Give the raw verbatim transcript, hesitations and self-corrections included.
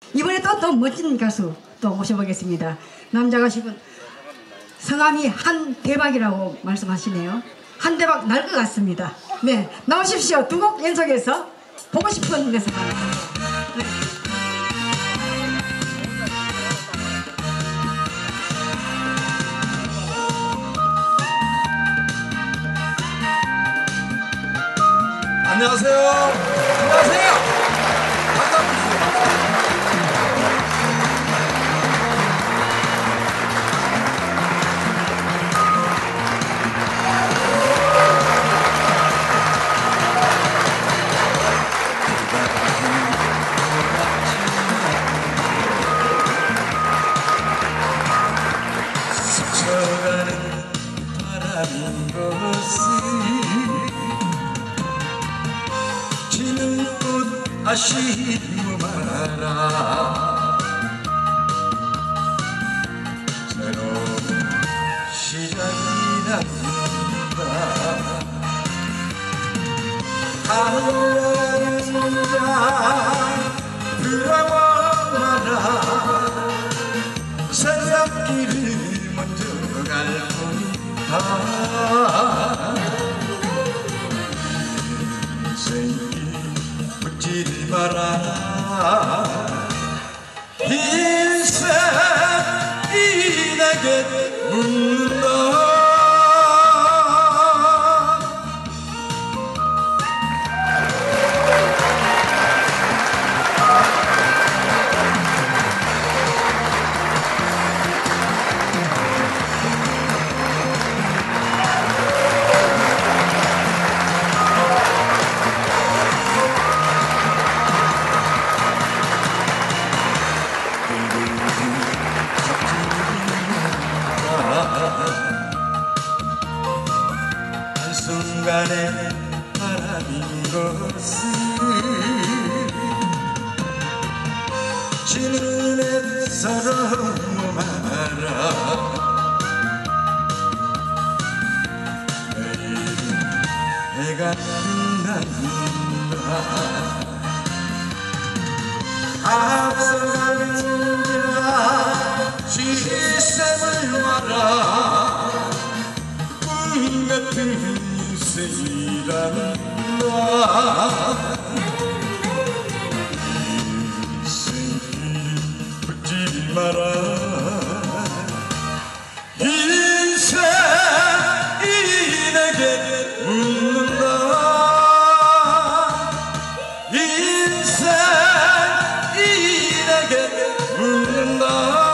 이번에 또 더 멋진 가수 또 모셔보겠습니다. 남자 가수분 성함이 한대박이라고 말씀하시네요. 한대박 날 것 같습니다. 네, 나오십시오. 두 곡 연속해서 보고 싶은 데서 네. 안녕하세요. 안녕하세요. 반갑습니다. 스쳐가는 바람인 것을 지는 꽃 아시고 마라. 새로운 시작이란다. 하늘나는 자 들어와 마라. 새벽길을 먼저 갈 뿐이다. 인생길 묻지 마라. 인생 이 내게 묻는다. 한순간의 바람인 것을 지는 애처럼 마라. 내일은 해가 빛난다. 앞서가는 자 시샘을 마라. 꿈 같은 인생이란다. 인생길 묻지 마라. 인생 이 내게 묻는다. 인생 이 내게 묻는다.